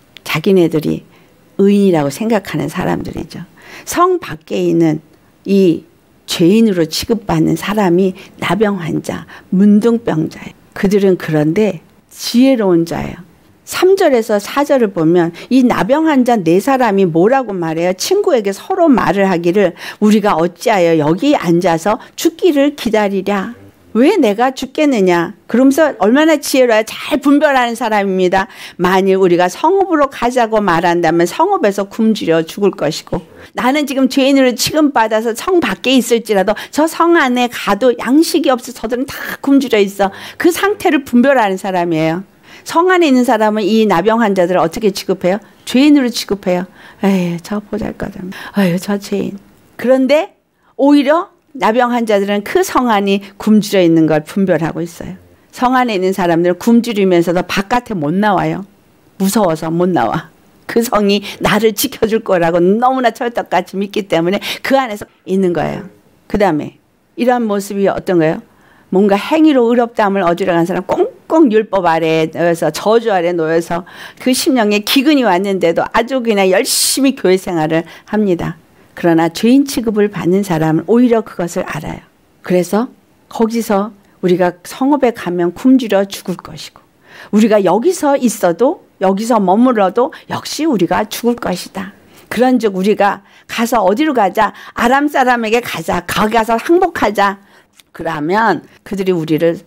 자기네들이 의인이라고 생각하는 사람들이죠. 성 밖에 있는 이 죄인으로 취급받는 사람이 나병 환자, 문둥병자예요. 그들은 그런데 지혜로운 자예요. 삼 절에서 사 절을 보면 이 나병 환자 네 사람이 뭐라고 말해요? 친구에게 서로 말을 하기를 우리가 어찌하여 여기 앉아서 죽기를 기다리랴. 왜 내가 죽겠느냐. 그러면서 얼마나 지혜로워야 잘 분별하는 사람입니다. 만일 우리가 성읍으로 가자고 말한다면 성읍에서 굶주려 죽을 것이고 나는 지금 죄인으로 취급받아서 성 밖에 있을지라도 저 성 안에 가도 양식이 없어 저들은 다 굶주려 있어. 그 상태를 분별하는 사람이에요. 성 안에 있는 사람은 이 나병 환자들을 어떻게 취급해요? 죄인으로 취급해요. 에이, 저 보잘것없네. 아유, 저 죄인. 그런데 오히려 나병 환자들은 그 성 안이 굶주려 있는 걸 분별하고 있어요. 성 안에 있는 사람들은 굶주리면서도 바깥에 못 나와요. 무서워서 못 나와. 그 성이 나를 지켜줄 거라고 너무나 철떡같이 믿기 때문에 그 안에서 있는 거예요. 그 다음에 이러한 모습이 어떤 거예요? 뭔가 행위로 의롭다함을 얻으러 간 사람 꽁꽁 율법 아래에 놓여서 저주 아래에 놓여서 그 심령에 기근이 왔는데도 아주 그냥 열심히 교회 생활을 합니다. 그러나 죄인 취급을 받는 사람은 오히려 그것을 알아요. 그래서 거기서 우리가 성읍에 가면 굶주려 죽을 것이고 우리가 여기서 있어도 여기서 머물러도 역시 우리가 죽을 것이다. 그런즉 우리가 가서 어디로 가자? 아람 사람에게 가자. 거기 가서 항복하자. 그러면 그들이 우리를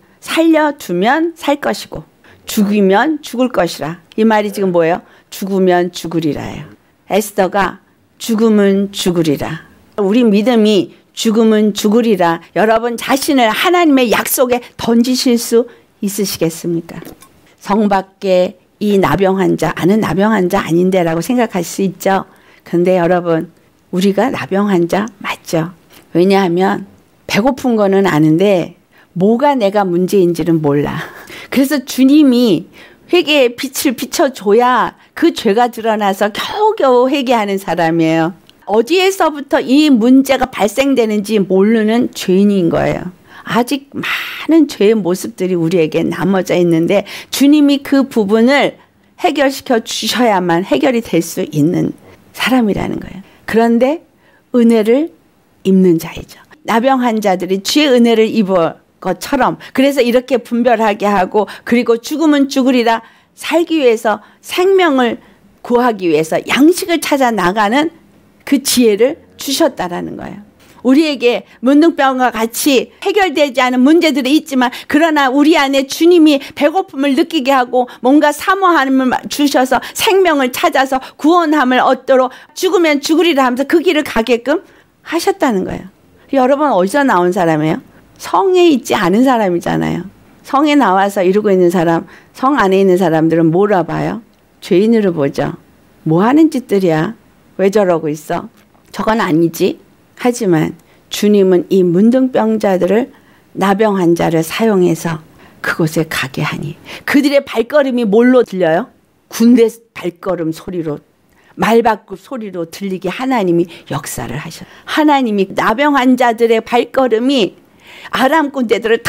살려두면 살 것이고 죽이면 죽을 것이라. 이 말이 지금 뭐예요? 죽으면 죽으리라예요. 에스더가 죽음은 죽으리라. 우리 믿음이 죽음은 죽으리라. 여러분 자신을 하나님의 약속에 던지실 수 있으시겠습니까? 성 밖에 이 나병 환자, 아는 나병 환자 아닌데 라고 생각할 수 있죠. 근데 여러분 우리가 나병 환자 맞죠? 왜냐하면 배고픈 거는 아는데 뭐가 내가 문제인지는 몰라. 그래서 주님이 회개의 빛을 비춰줘야 그 죄가 드러나서 겨우겨우 회개하는 사람이에요. 어디에서부터 이 문제가 발생되는지 모르는 죄인인 거예요. 아직 많은 죄의 모습들이 우리에게 남아져 있는데 주님이 그 부분을 해결시켜 주셔야만 해결이 될 수 있는 사람이라는 거예요. 그런데 은혜를 입는 자이죠. 나병 환자들이 주의 은혜를 입어 것처럼 그래서 이렇게 분별하게 하고 그리고 죽으면 죽으리라 살기 위해서 생명을 구하기 위해서 양식을 찾아 나가는 그 지혜를 주셨다라는 거예요. 우리에게 문둥병과 같이 해결되지 않은 문제들이 있지만 그러나 우리 안에 주님이 배고픔을 느끼게 하고 뭔가 사모함을 주셔서 생명을 찾아서 구원함을 얻도록 죽으면 죽으리라 하면서 그 길을 가게끔 하셨다는 거예요. 여러분 어디서 나온 사람이에요? 성에 있지 않은 사람이잖아요. 성에 나와서 이루고 있는 사람, 성 안에 있는 사람들은 뭐라 봐요? 죄인으로 보죠. 뭐 하는 짓들이야? 왜 저러고 있어? 저건 아니지. 하지만 주님은 이 문둥병자들을 나병 환자를 사용해서 그곳에 가게 하니 그들의 발걸음이 뭘로 들려요? 군대 발걸음 소리로 말바꿈 소리로 들리게 하나님이 역사를 하셨어요. 하나님이 나병 환자들의 발걸음이 아람 군대들을 다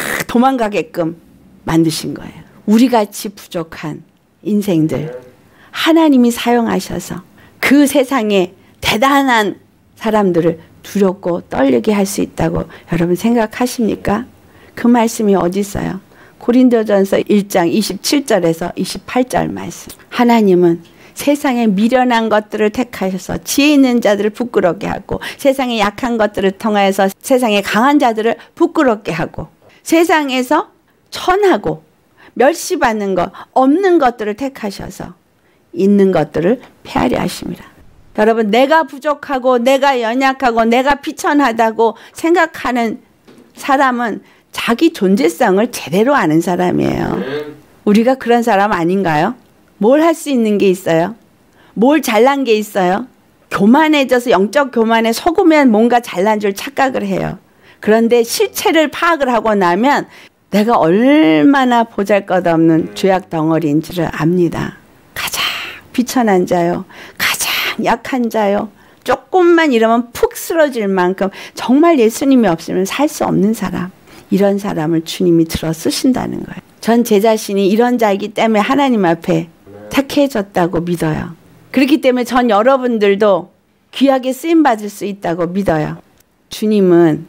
도망가게끔 만드신 거예요. 우리같이 부족한 인생들 하나님이 사용하셔서 그 세상에 대단한 사람들을 두렵고 떨리게 할 수 있다고 여러분 생각하십니까? 그 말씀이 어디 있어요? 고린도전서 일 장 이십칠 절에서 이십팔 절 말씀. 하나님은 세상에 미련한 것들을 택하셔서 지혜 있는 자들을 부끄럽게 하고 세상에 약한 것들을 통하여서 세상에 강한 자들을 부끄럽게 하고 세상에서 천하고 멸시받는 것 없는 것들을 택하셔서 있는 것들을 폐하려 하십니다. 여러분 내가 부족하고 내가 연약하고 내가 비천하다고 생각하는 사람은 자기 존재성을 제대로 아는 사람이에요. 우리가 그런 사람 아닌가요? 뭘 할 수 있는 게 있어요? 뭘 잘난 게 있어요? 교만해져서 영적 교만에 속으면 뭔가 잘난 줄 착각을 해요. 그런데 실체를 파악을 하고 나면 내가 얼마나 보잘것없는 죄악 덩어리인지를 압니다. 가장 비천한 자요. 가장 약한 자요. 조금만 이러면 푹 쓰러질 만큼 정말 예수님이 없으면 살 수 없는 사람. 이런 사람을 주님이 들어 쓰신다는 거예요. 전 제 자신이 이런 자이기 때문에 하나님 앞에 택해졌다고 믿어요. 그렇기 때문에 전 여러분들도 귀하게 쓰임받을 수 있다고 믿어요. 주님은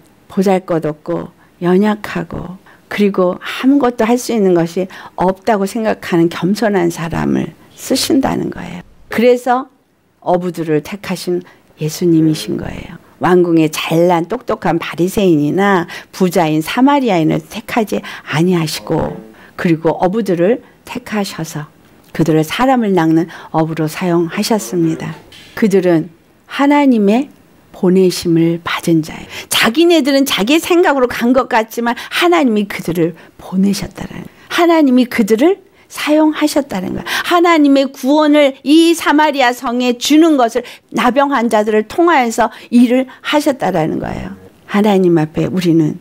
보잘것없고 연약하고 그리고 아무것도 할 수 있는 것이 없다고 생각하는 겸손한 사람을 쓰신다는 거예요. 그래서 어부들을 택하신 예수님이신 거예요. 왕궁의 잘난 똑똑한 바리새인이나 부자인 사마리아인을 택하지 아니하시고 그리고 어부들을 택하셔서 그들을 사람을 낚는 어부로 사용하셨습니다. 그들은 하나님의 보내심을 받은 자예요. 자기네들은 자기 생각으로 간 것 같지만 하나님이 그들을 보내셨다는 거예요. 하나님이 그들을 사용하셨다는 거예요. 하나님의 구원을 이 사마리아 성에 주는 것을 나병 환자들을 통하여서 일을 하셨다라는 거예요. 하나님 앞에 우리는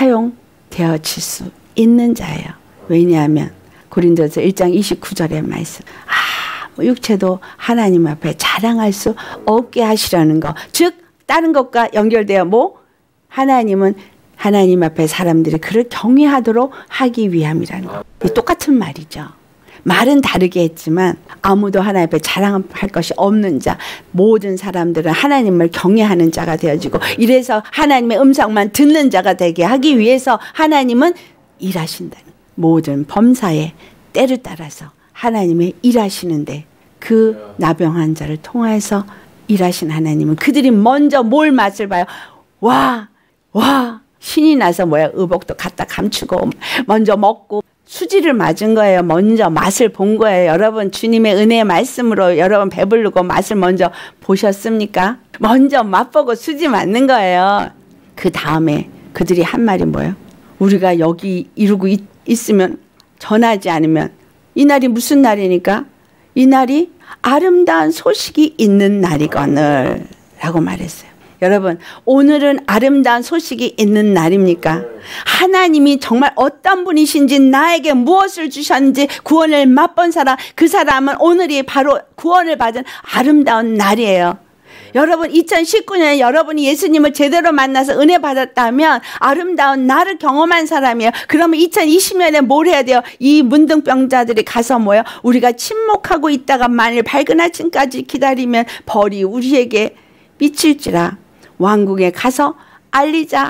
사용되어질 수 있는 자예요. 왜냐하면 고린도서 일 장 이십구 절의 말씀. 아, 뭐 육체도 하나님 앞에 자랑할 수 없게 하시라는 거. 즉 다른 것과 연결되어 뭐 하나님은 하나님 앞에 사람들이 그를 경외하도록 하기 위함이라는 거. 똑같은 말이죠. 말은 다르게 했지만 아무도 하나님 앞에 자랑할 것이 없는 자, 모든 사람들은 하나님을 경외하는 자가 되어지고 이래서 하나님의 음성만 듣는 자가 되게 하기 위해서 하나님은 일하신다는 거예요. 모든 범사의 때를 따라서 하나님의 일하시는데 그 나병 환자를 통해서 일하신 하나님은 그들이 먼저 뭘 맛을 봐요? 와, 와, 신이 나서 뭐야 의복도 갖다 감추고 먼저 먹고 수지를 맞은 거예요. 먼저 맛을 본 거예요. 여러분 주님의 은혜의 말씀으로 여러분 배부르고 맛을 먼저 보셨습니까? 먼저 맛보고 수지 맞는 거예요. 그 다음에 그들이 한 말이 뭐예요? 우리가 여기 이루고 있, 있으면 전하지 않으면 이 날이 무슨 날이니까? 이 날이 아름다운 소식이 있는 날이거늘 라고 말했어요. 여러분 오늘은 아름다운 소식이 있는 날입니까? 하나님이 정말 어떤 분이신지 나에게 무엇을 주셨는지 구원을 맛본 사람 그 사람은 오늘이 바로 구원을 받은 아름다운 날이에요. 여러분 이천십구 년에 여러분이 예수님을 제대로 만나서 은혜 받았다면 아름다운 날을 경험한 사람이에요. 그러면 이천이십 년에 뭘 해야 돼요? 이 문둥병자들이 가서 뭐예요? 우리가 침묵하고 있다가 만일 밝은 아침까지 기다리면 벌이 우리에게 미칠지라 왕궁에 가서 알리자.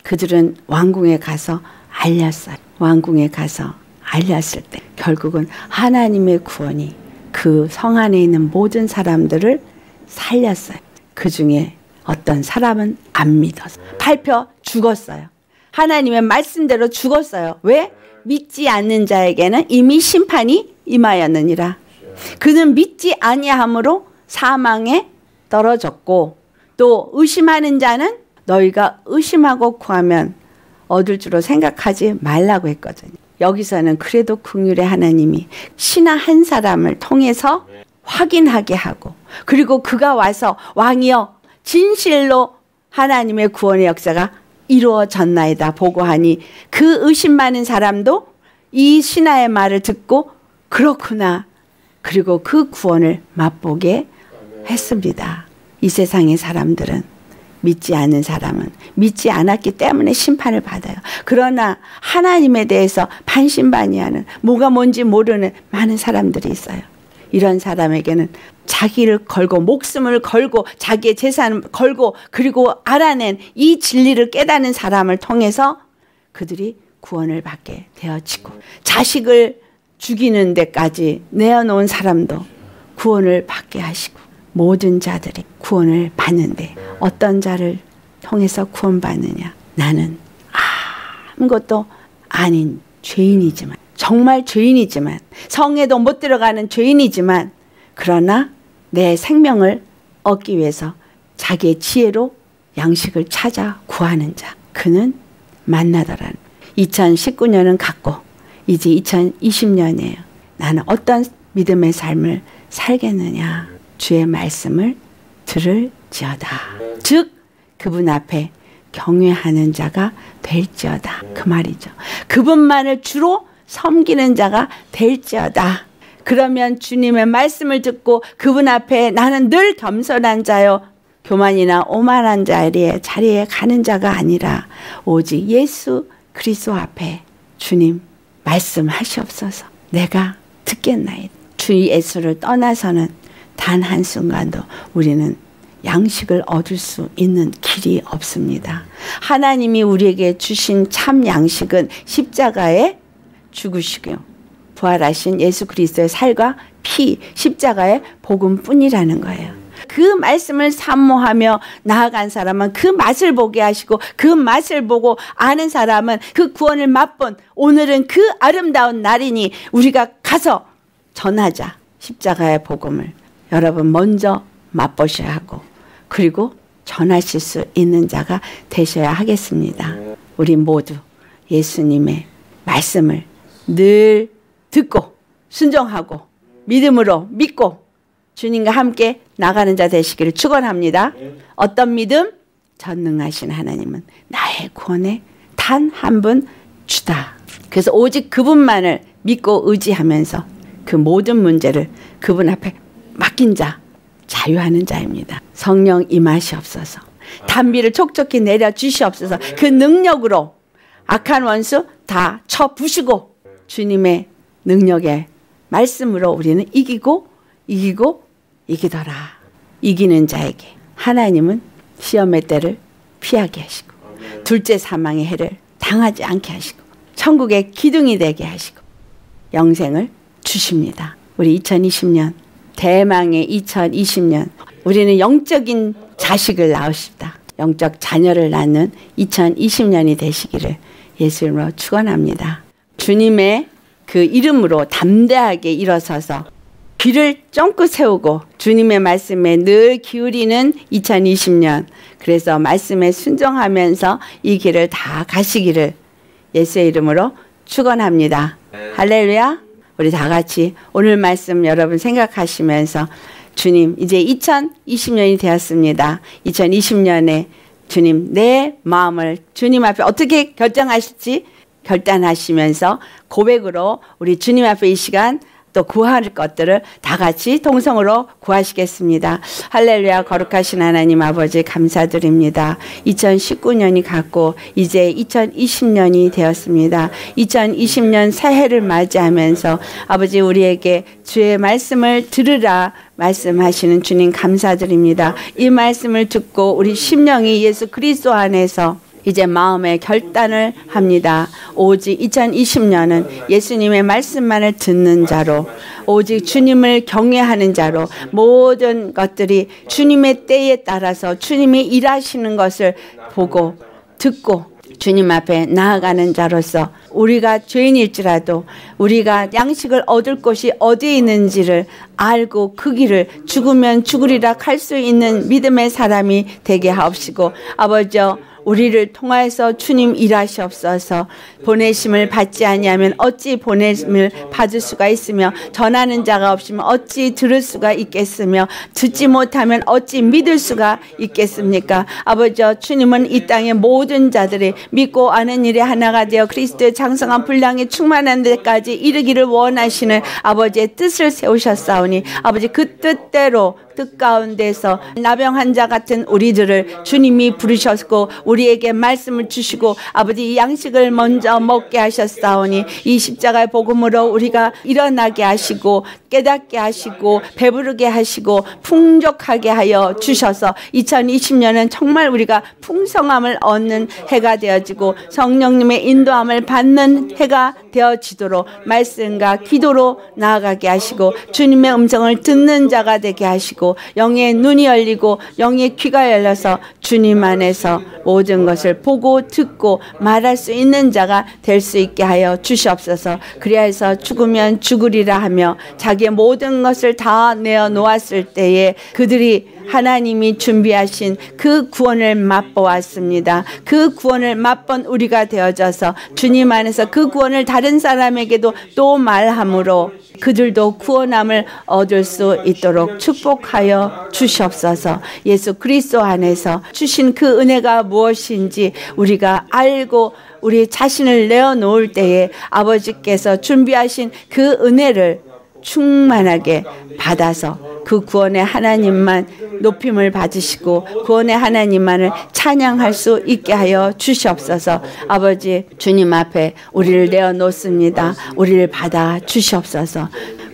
그들은 왕궁에 가서 알렸어요. 왕궁에 가서 알렸을 때 결국은 하나님의 구원이 그 성 안에 있는 모든 사람들을 살렸어요. 그 중에 어떤 사람은 안 믿어서 밟혀 죽었어요. 하나님의 말씀대로 죽었어요. 왜? 믿지 않는 자에게는 이미 심판이 임하였느니라. 그는 믿지 아니함으로 사망에 떨어졌고, 또 의심하는 자는 너희가 의심하고 구하면 얻을 줄로 생각하지 말라고 했거든요. 여기서는 그래도 긍휼의 하나님이 신하 한 사람을 통해서 확인하게 하고, 그리고 그가 와서 왕이여 진실로 하나님의 구원의 역사가 이루어졌나이다 보고하니 그 의심 많은 사람도 이 신하의 말을 듣고 그렇구나, 그리고 그 구원을 맛보게 했습니다. 이 세상의 사람들은, 믿지 않는 사람은 믿지 않았기 때문에 심판을 받아요. 그러나 하나님에 대해서 반신반의하는, 뭐가 뭔지 모르는 많은 사람들이 있어요. 이런 사람에게는 자기를 걸고 목숨을 걸고 자기의 재산을 걸고 그리고 알아낸 이 진리를 깨닫는 사람을 통해서 그들이 구원을 받게 되어지고, 자식을 죽이는 데까지 내어놓은 사람도 구원을 받게 하시고, 모든 자들이 구원을 받는데 어떤 자를 통해서 구원받느냐? 나는 아무것도 아닌 죄인이지만, 정말 죄인이지만, 성에도 못 들어가는 죄인이지만, 그러나 내 생명을 얻기 위해서 자기의 지혜로 양식을 찾아 구하는 자, 그는 만나더라는. 이천십구 년은 갔고 이제 이천이십 년이에요. 나는 어떤 믿음의 삶을 살겠느냐? 주의 말씀을 들을지어다. 즉 그분 앞에 경외하는 자가 될지어다, 그 말이죠. 그분만을 주로 섬기는 자가 될지어다. 그러면 주님의 말씀을 듣고 그분 앞에 나는 늘 겸손한 자요 교만이나 오만한 자리에 자리에 가는 자가 아니라 오직 예수 그리스도 앞에 주님 말씀하시옵소서, 내가 듣겠나이다. 주 예수를 떠나서는 단 한순간도 우리는 양식을 얻을 수 있는 길이 없습니다. 하나님이 우리에게 주신 참 양식은 십자가에 죽으시고 부활하신 예수 그리스도의 살과 피, 십자가의 복음뿐이라는 거예요. 그 말씀을 사모하며 나아간 사람은 그 맛을 보게 하시고, 그 맛을 보고 아는 사람은 그 구원을 맛본, 오늘은 그 아름다운 날이니 우리가 가서 전하자. 십자가의 복음을 여러분 먼저 맛보셔야 하고, 그리고 전하실 수 있는 자가 되셔야 하겠습니다. 우리 모두 예수님의 말씀을 늘 듣고 순종하고 믿음으로 믿고 주님과 함께 나가는 자 되시기를 축원합니다. 어떤 믿음? 전능하신 하나님은 나의 구원의 단 한 분 주다. 그래서 오직 그분만을 믿고 의지하면서 그 모든 문제를 그분 앞에 맡긴 자, 자유하는 자입니다. 성령 임하시옵소서. 단비를 촉촉히 내려주시옵소서. 그 능력으로 악한 원수 다 쳐부시고 주님의 능력의 말씀으로 우리는 이기고 이기고 이기더라. 이기는 자에게 하나님은 시험의 때를 피하게 하시고, 둘째 사망의 해를 당하지 않게 하시고, 천국의 기둥이 되게 하시고 영생을 주십니다. 우리 이천이십 년, 대망의 이천이십 년, 우리는 영적인 자식을 낳으십다. 영적 자녀를 낳는 이천이십 년이 되시기를 예수 이름으로 축원합니다. 주님의 그 이름으로 담대하게 일어서서 귀를 쫑긋 세우고 주님의 말씀에 늘 기울이는 이천이십 년, 그래서 말씀에 순종하면서 이 길을 다 가시기를 예수의 이름으로 축원합니다. 할렐루야. 우리 다 같이 오늘 말씀 여러분 생각하시면서, 주님 이제 이천이십 년이 되었습니다. 이천이십 년에 주님 내 마음을 주님 앞에 어떻게 결정하실지 결단하시면서 고백으로 우리 주님 앞에 이 시간 또 구할 것들을 다 같이 통성으로 구하시겠습니다. 할렐루야. 거룩하신 하나님 아버지 감사드립니다. 이천십구 년이 갔고 이제 이천이십 년이 되었습니다. 이천이십 년 새해를 맞이하면서 아버지 우리에게 주의 말씀을 들으라 말씀하시는 주님 감사드립니다. 이 말씀을 듣고 우리 심령이 예수 그리스도 안에서 이제 마음의 결단을 합니다. 오직 이천이십 년은 예수님의 말씀만을 듣는 자로, 오직 주님을 경외하는 자로, 모든 것들이 주님의 때에 따라서 주님이 일하시는 것을 보고 듣고 주님 앞에 나아가는 자로서, 우리가 죄인일지라도 우리가 양식을 얻을 곳이 어디에 있는지를 알고 그 길을 죽으면 죽으리라 갈 수 있는 믿음의 사람이 되게 하옵시고, 아버지 우리를 통하여서 주님 일하시옵소서. 보내심을 받지 아니하면 어찌 보내심을 받을 수가 있으며, 전하는 자가 없으면 어찌 들을 수가 있겠으며, 듣지 못하면 어찌 믿을 수가 있겠습니까? 아버지 주님은 이 땅의 모든 자들이 믿고 아는 일에 하나가 되어 그리스도의 장성한 분량이 충만한 데까지 이르기를 원하시는 아버지의 뜻을 세우셨사오니, 아버지 그 뜻대로 뜻 가운데서 나병 환자 같은 우리들을 주님이 부르셨고 우리에게 말씀을 주시고 아버지 이 양식을 먼저 먹게 하셨사오니, 이 십자가의 복음으로 우리가 일어나게 하시고 깨닫게 하시고 배부르게 하시고 풍족하게 하여 주셔서 이천이십 년은 정말 우리가 풍성함을 얻는 해가 되어지고 성령님의 인도함을 받는 해가 되어지도록 말씀과 기도로 나아가게 하시고, 주님의 음성을 듣는 자가 되게 하시고, 영의 눈이 열리고 영의 귀가 열려서 주님 안에서 모든 것을 보고 듣고 말할 수 있는 자가 될 수 있게 하여 주시옵소서. 그리하여서 죽으면 죽으리라 하며 자기의 모든 것을 다 내어 놓았을 때에 그들이 하나님이 준비하신 그 구원을 맛보았습니다. 그 구원을 맛본 우리가 되어져서 주님 안에서 그 구원을 다른 사람에게도 또 말함으로 그들도 구원함을 얻을 수 있도록 축복하여 주시옵소서. 예수 그리스도 안에서 주신 그 은혜가 무엇인지 우리가 알고 우리 자신을 내어놓을 때에 아버지께서 준비하신 그 은혜를 충만하게 받아서 그 구원의 하나님만 높임을 받으시고 구원의 하나님만을 찬양할 수 있게 하여 주시옵소서. 아버지 주님 앞에 우리를 내어놓습니다. 우리를 받아 주시옵소서.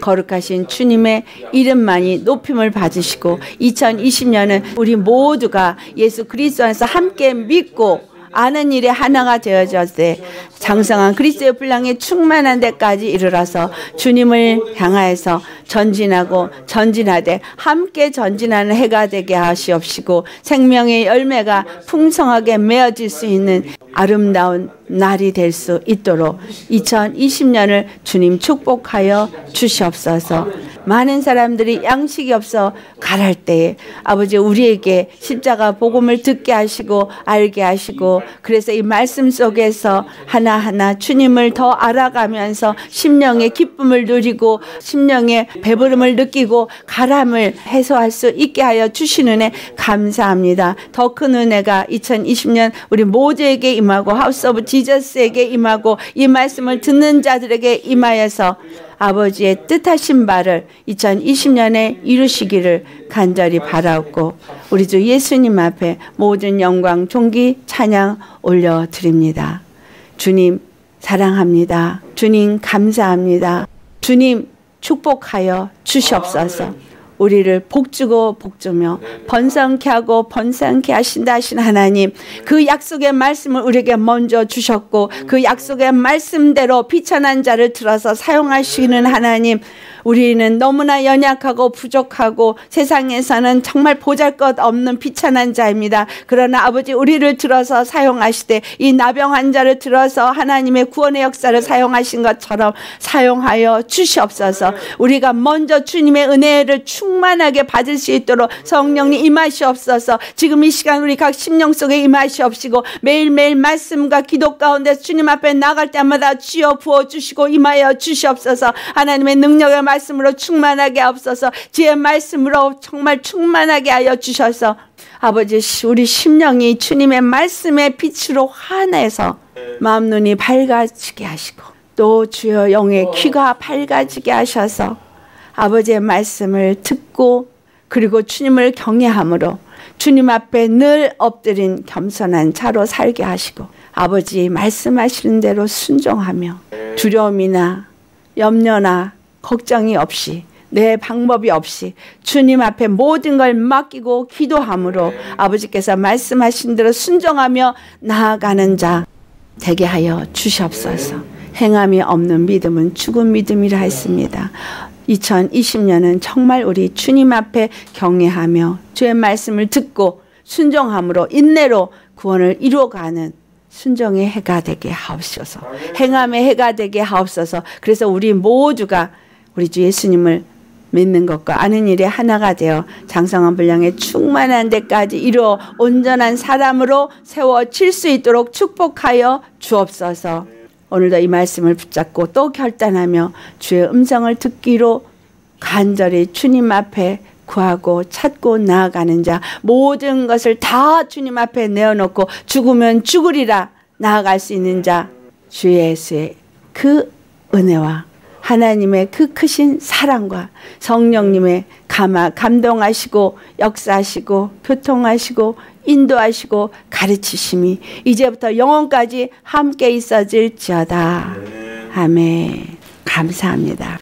거룩하신 주님의 이름만이 높임을 받으시고 이천이십 년은 우리 모두가 예수 그리스도 안에서 함께 믿고 아는 일에 하나가 되어졌을 장성한 그리스도의 분량에 충만한 데까지 이르러서 주님을 향하여서 전진하고 전진하되 함께 전진하는 해가 되게 하시옵시고, 생명의 열매가 풍성하게 맺어질 수 있는 아름다운 날이 될 수 있도록 이천이십 년을 주님 축복하여 주시옵소서. 많은 사람들이 양식이 없어 가랄 때에 아버지 우리에게 십자가 복음을 듣게 하시고 알게 하시고, 그래서 이 말씀 속에서 하나하나 주님을 더 알아가면서 심령의 기쁨을 누리고 심령의 배부름을 느끼고 가람을 해소할 수 있게 하여 주시는 애 감사합니다. 더 큰 은혜가 이천이십 년 우리 모두에게 임하고 하우스 오브 지저스에게 임하고 이 말씀을 듣는 자들에게 임하여서 아버지의 뜻하신 바를 이천이십 년에 이루시기를 간절히 바라옵고, 우리 주 예수님 앞에 모든 영광 존귀 찬양 올려드립니다. 주님 사랑합니다. 주님 감사합니다. 주님 축복하여 주시옵소서. 우리를 복주고 복주며 번성케 하고 번성케 하신다 하신 하나님, 그 약속의 말씀을 우리에게 먼저 주셨고 그 약속의 말씀대로 비천한 자를 들어서 사용하시는 하나님, 우리는 너무나 연약하고 부족하고 세상에서는 정말 보잘것없는 비천한 자입니다. 그러나 아버지 우리를 들어서 사용하시되 이 나병 환자를 들어서 하나님의 구원의 역사를 사용하신 것처럼 사용하여 주시옵소서. 우리가 먼저 주님의 은혜를 충만하게 받을 수 있도록 성령님 임하시옵소서. 지금 이 시간 우리 각 심령 속에 임하시옵시고 매일매일 말씀과 기도 가운데 주님 앞에 나갈 때마다 주여 부어주시고 임하여 주시옵소서. 하나님의 능력의 말씀으로 충만하게 하옵소서. 지혜의 말씀으로 정말 충만하게 하여 주셔서 아버지 우리 심령이 주님의 말씀의 빛으로 환해서 마음 눈이 밝아지게 하시고, 또 주여 영의 귀가 밝아지게 하셔서 아버지의 말씀을 듣고 그리고 주님을 경외함으로 주님 앞에 늘 엎드린 겸손한 자로 살게 하시고, 아버지 말씀하시는 대로 순종하며 두려움이나 염려나 걱정이 없이 내 방법이 없이 주님 앞에 모든 걸 맡기고 기도함으로 아버지께서 말씀하신 대로 순종하며 나아가는 자 되게 하여 주시옵소서. 행함이 없는 믿음은 죽은 믿음이라 했습니다. 이천이십 년은 정말 우리 주님 앞에 경외하며 주의 말씀을 듣고 순종함으로 인내로 구원을 이루어가는 순종의 해가 되게 하옵소서. 행함의 해가 되게 하옵소서. 그래서 우리 모두가 우리 주 예수님을 믿는 것과 아는 일에 하나가 되어 장성한 분량에 충만한 데까지 이루어 온전한 사람으로 세워질 수 있도록 축복하여 주옵소서. 오늘도 이 말씀을 붙잡고 또 결단하며 주의 음성을 듣기로 간절히 주님 앞에 구하고 찾고 나아가는 자, 모든 것을 다 주님 앞에 내어놓고 죽으면 죽으리라 나아갈 수 있는 자, 주 예수의 그 은혜와 하나님의 그 크신 사랑과 성령님의 감화, 감동하시고 역사하시고 교통하시고 인도하시고 가르치심이 이제부터 영원까지 함께 있어질지어다. 아멘. 감사합니다.